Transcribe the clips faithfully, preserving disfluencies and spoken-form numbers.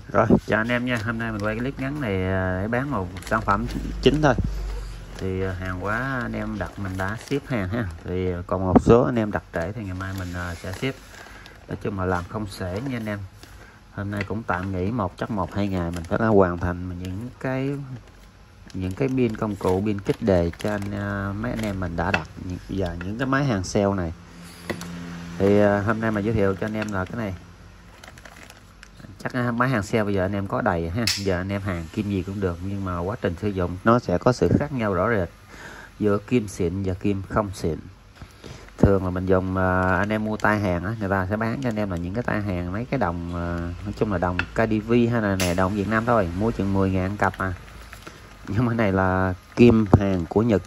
Rồi, chào anh em nha. Hôm nay mình quay cái clip ngắn này để bán một sản phẩm chính thôi. Thì hàng hóa anh em đặt mình đã ship hàng ha. Thì còn một số anh em đặt trễ thì ngày mai mình sẽ ship. Nói chung là làm không xuể nha anh em. Hôm nay cũng tạm nghỉ một chắc một hai ngày mình phải đã hoàn thành những cái những cái pin công cụ, pin kích đề cho anh mấy anh em mình đã đặt và những cái máy hàng sale này. Thì hôm nay mà giới thiệu cho anh em là cái này. Chắc máy hàng sale bây giờ anh em có đầy ha, giờ anh em hàng kim gì cũng được, nhưng mà quá trình sử dụng nó sẽ có sự khác nhau rõ rệt giữa kim xịn và kim không xịn. Thường là mình dùng anh em mua tay hàng á, người ta sẽ bán cho anh em là những cái tay hàng mấy cái đồng nói chung là đồng ca đê vê hay là này đồng Việt Nam thôi, mua chừng mười ngàn cặp à. Nhưng mà cái này là kim hàng của Nhật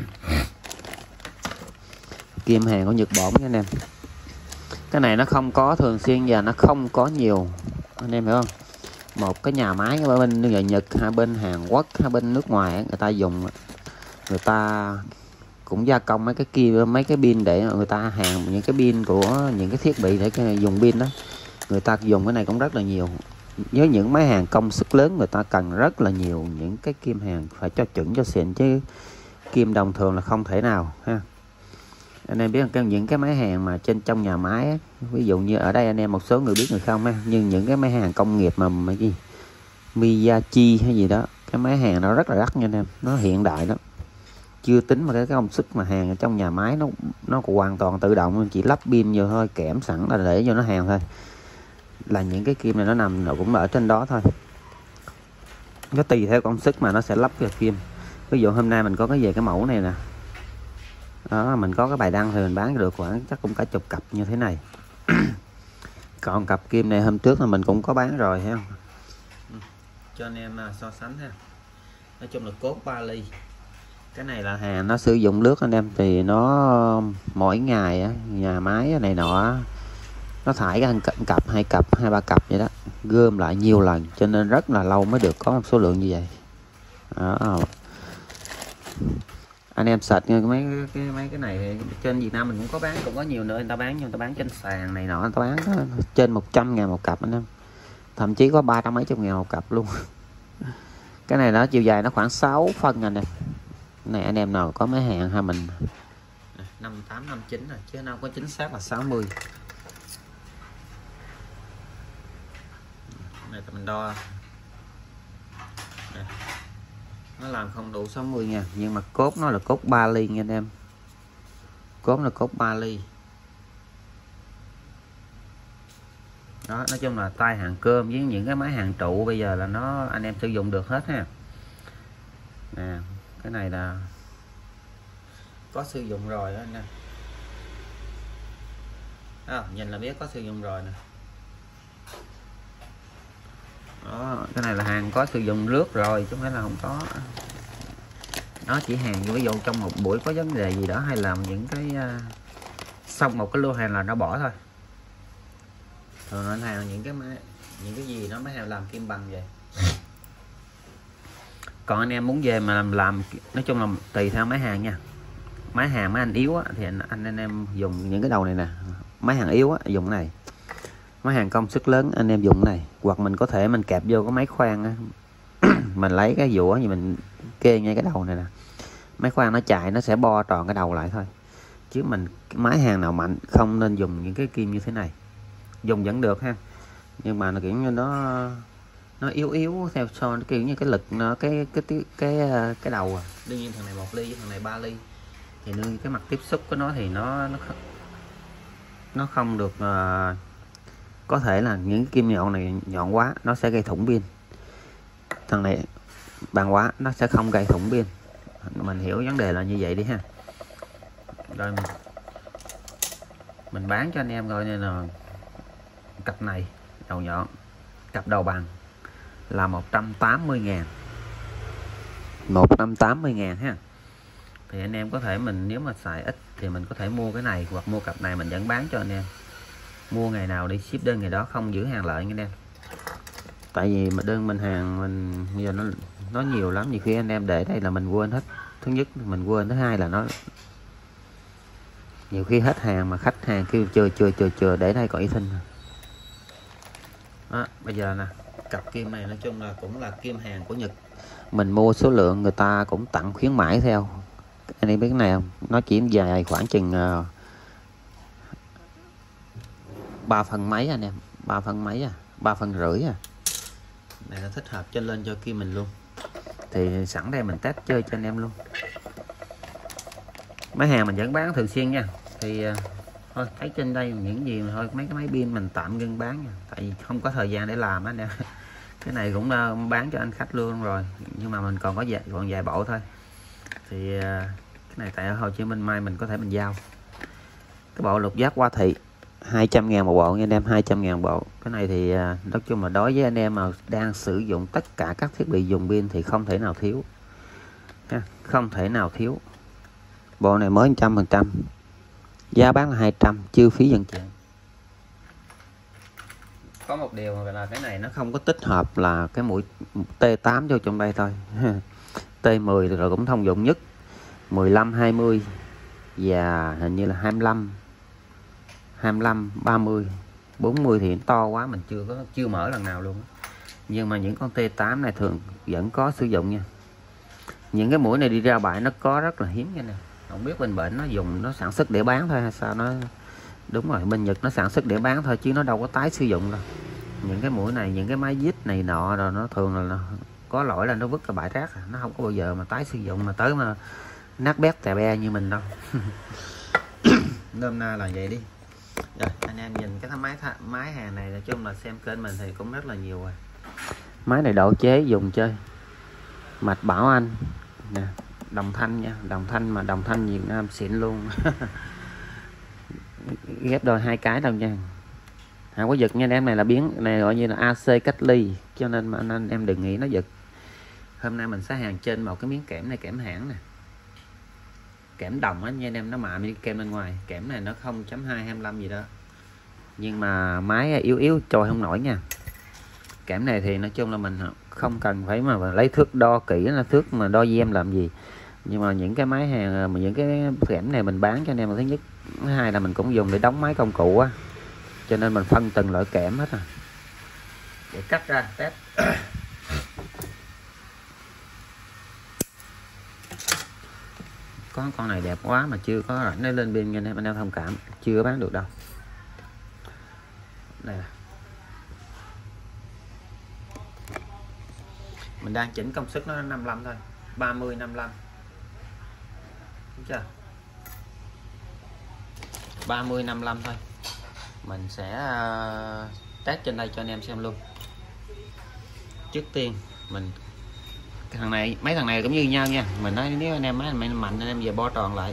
kim hàng của Nhật Bản nha anh em. Cái này nó không có thường xuyên và nó không có nhiều, anh em hiểu không? Một cái nhà máy ở bên như Nhật, hai bên Hàn Quốc, hai bên nước ngoài người ta dùng, người ta cũng gia công mấy cái kia mấy cái pin để người ta hàng những cái pin của những cái thiết bị để dùng pin đó, người ta dùng cái này cũng rất là nhiều. Với những máy hàng công suất lớn người ta cần rất là nhiều những cái kim hàng phải cho chuẩn cho xịn, chứ kim đồng thường là không thể nào ha. Anh em biết không, những cái máy hàng mà trên trong nhà máy á, ví dụ như ở đây anh em một số người biết người không á, nhưng những cái máy hàng công nghiệp mà mấy gì Miyachi hay gì đó, cái máy hàng nó rất là đắt nha anh em, nó hiện đại đó, chưa tính mà cái, cái công suất mà hàng ở trong nhà máy nó nó cũng hoàn toàn tự động, chỉ lắp pin vô thôi, kẽm sẵn là để cho nó hàng thôi, là những cái kim này nó nằm nó cũng ở trên đó thôi. Nó tùy theo công suất mà nó sẽ lắp cái kim. Ví dụ hôm nay mình có cái về cái mẫu này nè đó, mình có cái bài đăng thì mình bán được khoảng chắc cũng cả chục cặp như thế này. Còn cặp kim này hôm trước là mình cũng có bán rồi ha, cho anh em so sánh ha. Nói chung là cốt ba ly. Cái này là hàng nó sử dụng nước anh em, thì nó mỗi ngày á, nhà máy này nọ nó thải ra cặp hai cặp hai ba cặp vậy đó, gom lại nhiều lần cho nên rất là lâu mới được có một số lượng như vậy đó. Anh em search mấy cái mấy cái này trên Việt Nam mình cũng có bán, cũng có nhiều nơi người ta bán, nhưng người ta bán trên sàn này nọ, người ta bán trên một trăm ngàn một cặp anh em, thậm chí có ba trăm mấy chục ngàn một cặp luôn. Cái này nó chiều dài nó khoảng sáu phân anh em. Này anh em nào có mấy hàng ha, mình năm tám năm chín rồi chứ đâu có chính xác là sáu mươi. Này mình đo đây, nó làm không đủ sáu mươi nha, nhưng mà cốt nó là cốt ba ly nha anh em, cốt là cốt ba ly đó. Nói chung là tay hàng cơm với những cái máy hàng trụ bây giờ là nó anh em sử dụng được hết ha. Nè cái này là có sử dụng rồi đó anh em à, nhìn là biết có sử dụng rồi nè đó. Cái này là hàng có sử dụng nước rồi chứ không phải là không có. Nó chỉ hàng ví dụ trong một buổi có vấn đề gì đó hay làm những cái uh, xong một cái lô hàng là nó bỏ thôi. Thường anh hàng những cái máy, những cái gì nó mới hàng làm kim bằng vậy. Còn anh em muốn về mà làm, làm nói chung là tùy theo máy hàng nha. Máy hàng mấy anh yếu á, thì anh, anh anh em dùng những cái đầu này nè. Máy hàng yếu á, dùng cái này. Máy hàng công suất lớn anh em dùng cái này, hoặc mình có thể mình kẹp vô cái máy khoan á. Mình lấy cái dũa như mình kê ngay cái đầu này nè, máy khoan nó chạy nó sẽ bo tròn cái đầu lại thôi. Chứ mình máy hàng nào mạnh không nên dùng những cái kim như thế này. Dùng vẫn được ha, nhưng mà nó kiểu như nó nó yếu yếu theo so nó kiểu như cái lực nó cái cái cái cái cái đầu à. Đương nhiên thằng này một ly với thằng này ba ly thì đương cái mặt tiếp xúc của nó thì nó nó nó không được uh, có thể là những kim nhọn này nhọn quá nó sẽ gây thủng pin, thằng này bằng quá nó sẽ không gây thủng pin. Mình hiểu vấn đề là như vậy đi ha. Rồi mình, mình bán cho anh em coi nên là cặp này đầu nhọn, cặp đầu bằng là một trăm tám mươi ngàn, một trăm tám mươi ngàn ha. Thì anh em có thể mình nếu mà xài ít thì mình có thể mua cái này, hoặc mua cặp này mình vẫn bán cho anh em. Mua ngày nào đi ship đơn ngày đó, không giữ hàng lợi anh em. Tại vì mà đơn mình hàng mình bây giờ nó nó nhiều lắm, nhiều khi anh em để đây là mình quên hết. Thứ nhất mình quên, thứ hai là nó nhiều khi hết hàng mà khách hàng kêu chưa chưa chưa chưa để đây có ý thinh đó. Bây giờ nè cặp kim này nói chung là cũng là kim hàng của Nhật, mình mua số lượng người ta cũng tặng khuyến mãi theo. Anh em biết cái này không, nó chỉ dài khoảng chừng uh, ba phân mấy anh em, ba phân mấy à, ba phân rưỡi à. Này nó thích hợp cho lên cho kim mình luôn, thì sẵn đây mình test chơi cho anh em luôn. Máy hàng mình vẫn bán thường xuyên nha, thì uh, thôi thấy trên đây những gì mà thôi mấy cái máy pin mình tạm ngưng bán nha, tại vì không có thời gian để làm á nè. Cái này cũng uh, bán cho anh khách luôn rồi, nhưng mà mình còn có vài còn vài bộ thôi, thì uh, cái này tại ở Hồ Chí Minh mai mình có thể mình giao. Cái bộ lục giác Hoa Thị hai trăm ngàn một bộ nha anh em, hai trăm ngàn bộ. Cái này thì uh, nói chung là đối với anh em mà đang sử dụng tất cả các thiết bị dùng pin thì không thể nào thiếu ha, không thể nào thiếu. Bộ này mới một trăm phần trăm, giá bán là hai trăm, chưa phí vận chuyển. Có một điều là cái này nó không có tích hợp là cái mũi T tám vô trong đây thôi. T mười rồi cũng thông dụng nhất, mười lăm, hai mươi và hình như là hai mươi lăm, hai mươi lăm, ba mươi, bốn mươi thì to quá mình chưa có chưa mở lần nào luôn. Nhưng mà những con T tám này thường vẫn có sử dụng nha. Những cái mũi này đi ra bãi nó có rất là hiếm nha nè. Không biết bên bệnh nó dùng nó sản xuất để bán thôi hay sao nó. Đúng rồi, bên Nhật nó sản xuất để bán thôi chứ nó đâu có tái sử dụng đâu. Những cái mũi này, những cái máy vít này nọ rồi nó thường là nó có lỗi là nó vứt cái bãi rác, nó không có bao giờ mà tái sử dụng mà tới mà nát bét tè be như mình đâu. Nôm na là vậy đi. Rồi anh em nhìn cái máy máy hàng này nói chung là xem kênh mình thì cũng rất là nhiều rồi. Máy này độ chế dùng chơi. Mạch Bảo Anh nè, đồng thanh nha, đồng thanh mà đồng thanh Việt Nam xịn luôn. Ghép đôi hai cái đâu nha, không có giật nha em. Này là biến này gọi như là a xê cách ly, cho nên mà anh em đừng nghĩ nó giật. Hôm nay mình sẽ hàng trên một cái miếng kẽm này, kẽm hãng nè, kẽm đồng á nha anh em, nó mạ như kem bên ngoài. Kẽm này nó không chấm hai, hai mươi lăm gì đó, nhưng mà máy yếu yếu trôi không nổi nha. Kẽm này thì nói chung là mình không cần phải mà lấy thước đo kỹ, là thước mà đo gem làm gì. Nhưng mà những cái máy hàng mà những cái kẽm này mình bán cho anh em, thứ nhất, thứ hai là mình cũng dùng để đóng máy công cụ á, cho nên mình phân từng loại kẽm hết à, để cắt ra test. Có con này đẹp quá mà chưa có rảnh để lên pin, anh em thông cảm, chưa bán được đâu. Đây là mình đang chỉnh công suất nó năm mươi lăm thôi, ba mươi, năm mươi lăm, đúng chưa, ba mươi, năm mươi lăm thôi. Mình sẽ uh, test trên đây cho anh em xem luôn. Trước tiên mình cái thằng này, mấy thằng này cũng như nhau nha. Mình nói nếu anh em máy mạnh anh em về bo tròn lại,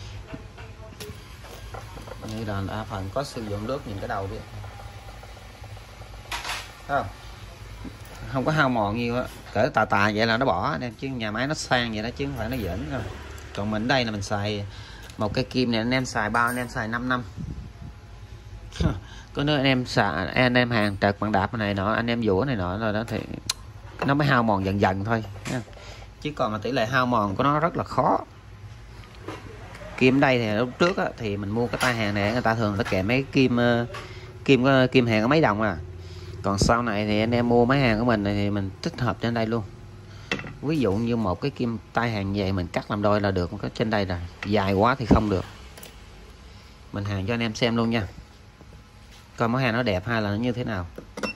như là đa phần có sử dụng nước, nhìn cái đầu đi, không không có hao mòn nhiều á, cỡ tà tà vậy là nó bỏ anh em, chứ nhà máy nó sang vậy đó chứ không phải nó giỡn rồi. Còn mình đây là mình xài một cái kim này, anh em xài bao, anh em xài năm năm. Có nơi anh em xài, anh em hàng trật bằng đạp này nọ, anh em vũa này nọ rồi đó thì nó mới hao mòn dần dần thôi, chứ còn mà tỷ lệ hao mòn của nó rất là khó. Kim đây thì lúc trước á, thì mình mua cái tay hàng này người ta thường nó kèm mấy kim kim kim hàng có mấy đồng à. Còn sau này thì anh em mua máy hàng của mình thì mình tích hợp trên đây luôn. Ví dụ như một cái kim tay hàng vậy mình cắt làm đôi là được, có trên đây rồi, dài quá thì không được. Mình hàng cho anh em xem luôn nha, coi món hàng nó đẹp hay là nó như thế nào.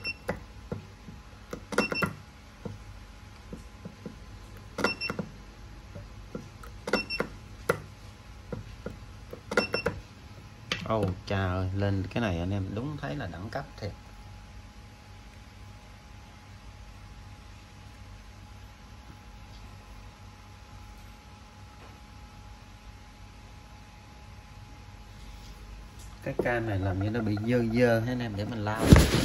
Ồ oh, trời ơi, lên cái này anh em đúng thấy là đẳng cấp thiệt. Cái cam này làm như nó bị dơ dơ anh em, để mình lau.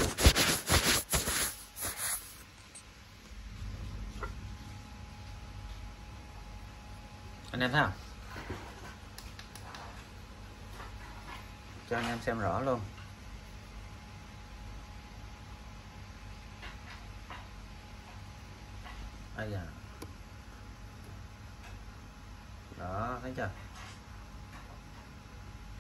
Anh em thấy không? Cho anh em xem rõ luôn. Đây à. Đó, thấy chưa?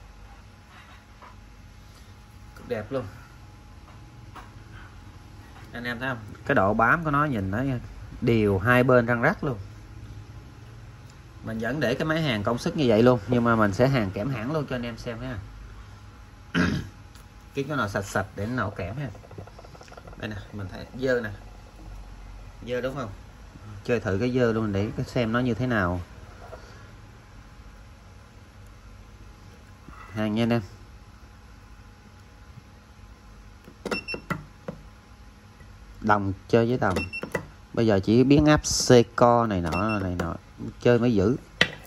Cực đẹp luôn. Anh em thấy không, cái độ bám của nó nhìn nó đều hai bên răng rắc luôn. Mình vẫn để cái máy hàn công suất như vậy luôn, nhưng mà mình sẽ hàn kẽm hãng luôn cho anh em xem ha. Kiếm cái nào sạch sạch để nó nấu kẽm ha. Đây nè, mình thấy dơ nè, dơ đúng không, chơi thử cái dơ luôn để xem nó như thế nào. Hàng nha anh em. Đồng chơi với đồng, bây giờ chỉ biến áp Seiko này nọ này nọ chơi mới giữ.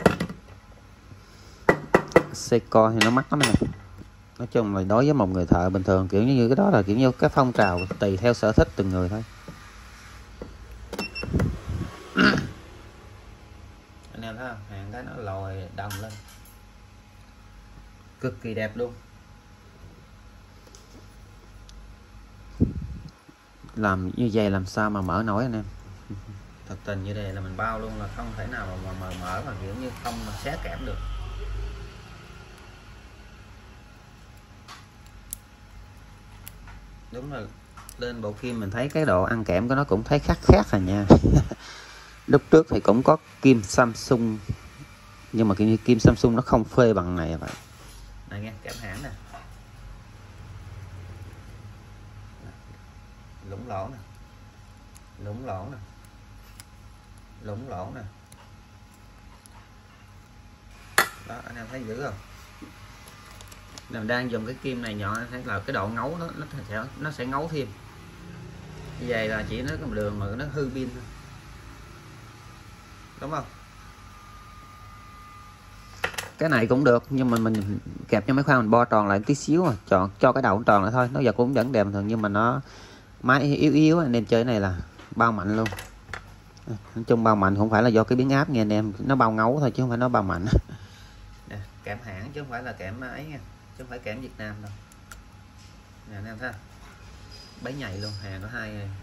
Seiko thì nó mắc lắm này. Nói chung là đối với một người thợ bình thường kiểu như cái đó là kiểu như cái phong trào tùy theo sở thích từng người thôi. Anh em thấy không, hàng cái nó lòi đồng lên cực kỳ đẹp luôn. Làm như vậy làm sao mà mở nổi anh em. Thật tình như đây là mình bao luôn là không thể nào mà mở mở mà kiểu như không mà xé kẽm được. Đúng là lên bộ kim mình thấy cái độ ăn kẽm của nó cũng thấy khác khác rồi nha. Lúc trước thì cũng có kim Samsung, nhưng mà kiểu như kim Samsung nó không phê bằng này vậy. Này nghe, kẽm hãng nè, lũng lỗ nè, lũng lỗ nè, lũng lỗ nè. Đó, anh em thấy dữ không? Mình đang dùng cái kim này nhọn, thấy là cái độ ngấu nó nó sẽ nó sẽ ngấu thêm. Như vậy là chỉ nó có một đường mà nó hư pin thôi, đúng không? Cái này cũng được, nhưng mà mình kẹp cho mấy khoan mình bo tròn lại tí xíu mà chọn cho cái đầu tròn lại thôi, nó giờ cũng vẫn đẹp thường, nhưng mà nó máy yếu yếu anh em chơi cái này là bao mạnh luôn. Nói chung bao mạnh không phải là do cái biến áp nha anh em, nó bao ngấu thôi chứ không phải nó bao mạnh. Nè, kẽm hãng chứ không phải là kẽm ấy nha, chứ không phải kẽm Việt Nam đâu. Nè anh em thấy bấy nhảy luôn, hàng có hai này.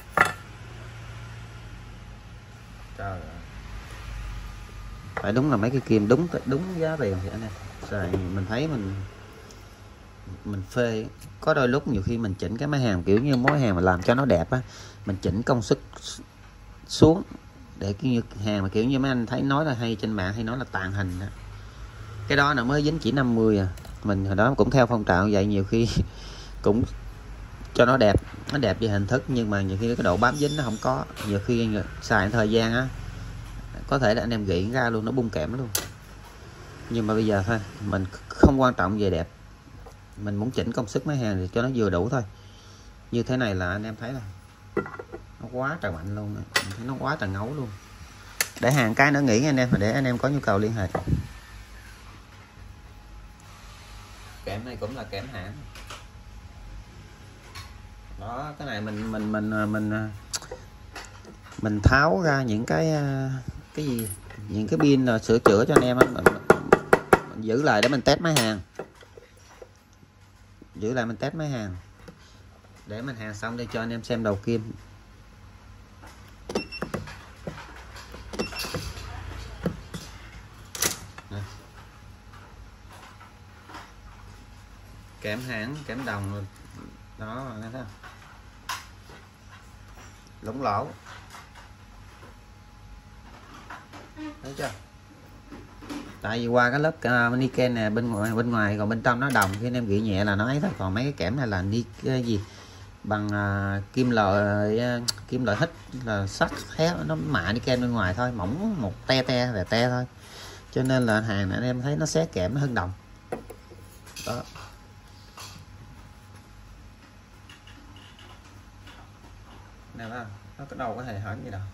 Trời ơi, phải đúng là mấy cái kim đúng đúng giá tiền thì anh em. Rồi mình thấy mình mình phê, có đôi lúc nhiều khi mình chỉnh cái máy hàng kiểu như mối hàng mà làm cho nó đẹp á, mình chỉnh công suất xuống để kiểu như hàng mà kiểu như mấy anh thấy nói là hay trên mạng hay nói là tàn hình đó. Cái đó là mới dính chỉ năm mươi à. Mình hồi đó cũng theo phong trào vậy, nhiều khi cũng cho nó đẹp, nó đẹp về hình thức, nhưng mà nhiều khi cái độ bám dính nó không có, nhiều khi xài thời gian á có thể là anh em gỉ ra luôn, nó bung kẽm luôn. Nhưng mà bây giờ thôi, mình không quan trọng về đẹp, mình muốn chỉnh công suất máy hàng thì cho nó vừa đủ thôi. Như thế này là anh em thấy là nó quá trời mạnh luôn, mình thấy nó quá trời ngấu luôn. Để hàng cái nữa nghỉ anh em, để anh em có nhu cầu liên hệ. Kẽm này cũng là kẽm hãng. Đó, cái này mình mình mình mình mình tháo ra những cái cái gì, những cái pin là sửa chữa cho anh em á, mình, mình giữ lại để mình test máy hàng, giữ lại mình test máy hàng để mình hàng xong để cho anh em xem đầu kim. Kẽm hãng, kẽm đồng đó, thấy không? Lũng lỗ, thấy chưa? Tại vì qua cái lớp uh, niken nè, bên ngoài bên ngoài còn bên trong nó đồng, khi anh em gỉ nhẹ là nó ấy thôi. Còn mấy cái kẽm này là ni cái gì bằng uh, kim loại uh, kim loại hít là sắt thép, nó mạ niken bên ngoài thôi, mỏng một te te về te thôi, cho nên là hàng này anh em thấy nó xé kẽm nó hơn đồng đó. Nè đó, nó có đâu có hề hởn gì đâu.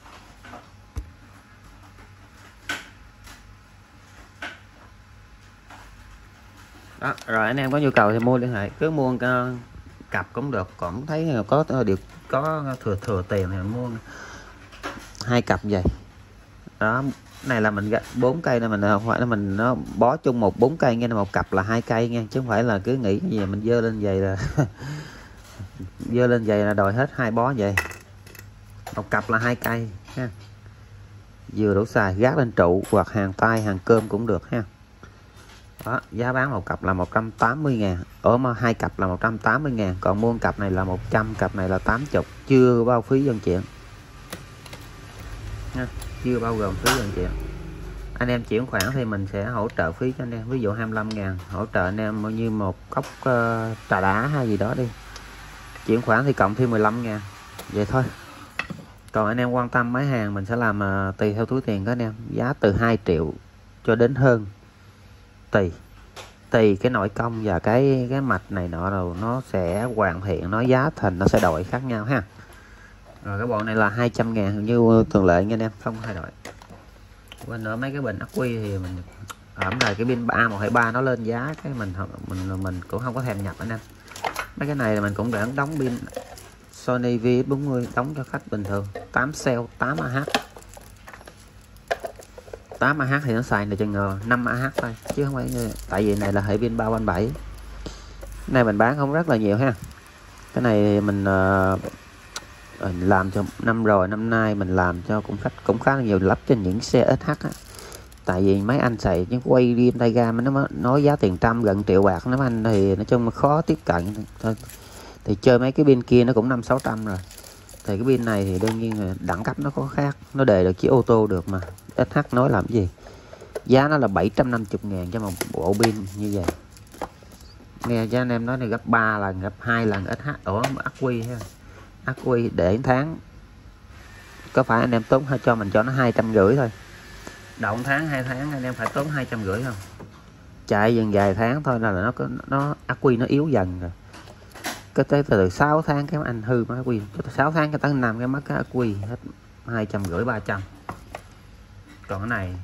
Đó, rồi anh em có nhu cầu thì mua liên hệ, cứ mua uh, cặp cũng được, còn thấy có được có thừa thừa tiền thì mua hai cặp vậy đó. Này là mình bốn cây nên mình không phải là mình nó bó chung một bốn cây nghe, một cặp là hai cây nghe, chứ không phải là cứ nghĩ gì mình dơ lên vậy là dơ lên vậy là đòi hết hai bó vậy. Một cặp là hai cây ha, vừa đủ xài, gác lên trụ hoặc hàng tay hàng cơm cũng được ha. Đó, giá bán một cặp là một trăm tám mươi ngàn, ở mà hai cặp là một trăm tám mươi ngàn, còn mua cặp này là một trăm, cặp này là tám mươi, chưa bao phí vận chuyển nha, chưa bao gồm phí vận chuyển. Anh em chuyển khoản thì mình sẽ hỗ trợ phí cho anh em, ví dụ hai mươi lăm ngàn hỗ trợ anh em bao nhiêu một cốc uh, trà đá hay gì đó đi, chuyển khoản thì cộng thêm mười lăm ngàn, vậy thôi. Còn anh em quan tâm máy hàng mình sẽ làm uh, tùy theo túi tiền của anh em, giá từ hai triệu cho đến hơn, tùy tùy cái nội công và cái cái mạch này nọ rồi nó sẽ hoàn thiện, nó giá thành nó sẽ đổi khác nhau ha. Rồi cái bộ này là hai trăm ngàn như thường lệ nha anh em, không thay đổi. Quên nữa, mấy cái bình ắc quy thì mình ẩm rồi cái pin A một hai ba nó lên giá cái mình mình mình cũng không có thèm nhập anh em. Mấy cái này là mình cũng để đóng pin Sony V X bốn mươi đóng cho khách bình thường, tám cell tám A H. tám A H thì nó xài là chừng năm A H thôi chứ không phải như, tại vì này là hệ pin ba bảy. Cái này mình bán không rất là nhiều ha. Cái này mình uh, làm cho năm rồi, năm nay mình làm cho cũng khách cũng khá là nhiều, lắp trên những xe ét hát á. Tại vì mấy anh xài những quay rim tay ga nó nói giá tiền trăm gần triệu bạc, nếu anh thì nói chung khó tiếp cận thôi. Thì chơi mấy cái pin kia nó cũng năm sáu trăm rồi, thì cái pin này thì đương nhiên là đẳng cấp nó có khác, nó đề được chiếc ô tô được mà ét hát nói làm gì. Giá nó là bảy trăm năm mươi ngàn cho một bộ pin như vậy. Nghe cho anh em nói này gấp ba lần, gấp hai lần ét hát ở ắc quy ha. Ắc quy để tháng có phải anh em tốn hay cho mình cho nó hai trăm rưỡi thôi. Động tháng hai tháng anh em phải tốn hai trăm rưỡi không? Chạy dần vài tháng thôi là nó có nó ắc quy nó yếu dần rồi. Cái tới từ sáu tháng cái anh hư máy ắc quy, sáu tháng cái tới năm cái mất cái ắc quy hết hai trăm rưỡi ba trăm. Còn cái này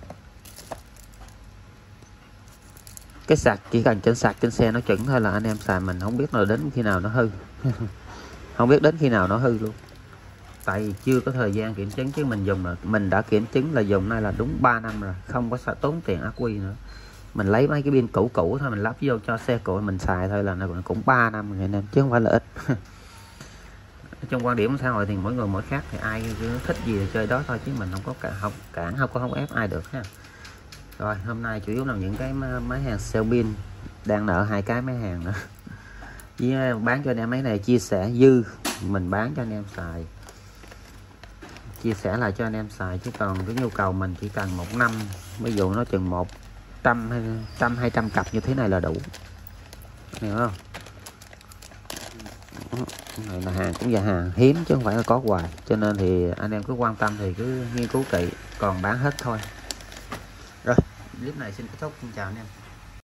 cái sạc chỉ cần trên sạc trên xe nó chuẩn thôi là anh em xài, mình không biết là đến khi nào nó hư. Không biết đến khi nào nó hư luôn, tại vì chưa có thời gian kiểm chứng, chứ mình dùng là mình đã kiểm chứng là dùng này là đúng ba năm rồi, không có sợ tốn tiền ắc quy nữa. Mình lấy mấy cái pin cũ cũ thôi mình lắp vô cho xe cũ mình xài thôi là nó cũng ba năm rồi anh em, chứ không phải là ít. Trong quan điểm xã hội thì mỗi người mỗi khác, thì ai thích gì thì chơi đó thôi, chứ mình không có cả không cản không có không ép ai được ha. Rồi hôm nay chủ yếu là những cái máy hàng sale pin, đang nợ hai cái máy hàng nữa. Với bán cho anh em mấy này chia sẻ dư, mình bán cho anh em xài, chia sẻ lại cho anh em xài, chứ còn cái nhu cầu mình chỉ cần một năm, ví dụ nó chừng một trăm hay trăm hai trăm cặp như thế này là đủ, hiểu không? Này là hàng cũng là hàng hiếm chứ không phải là có hoài, cho nên thì anh em cứ quan tâm thì cứ nghiên cứu kỹ, còn bán hết thôi. Rồi clip này xin kết thúc, xin chào anh em.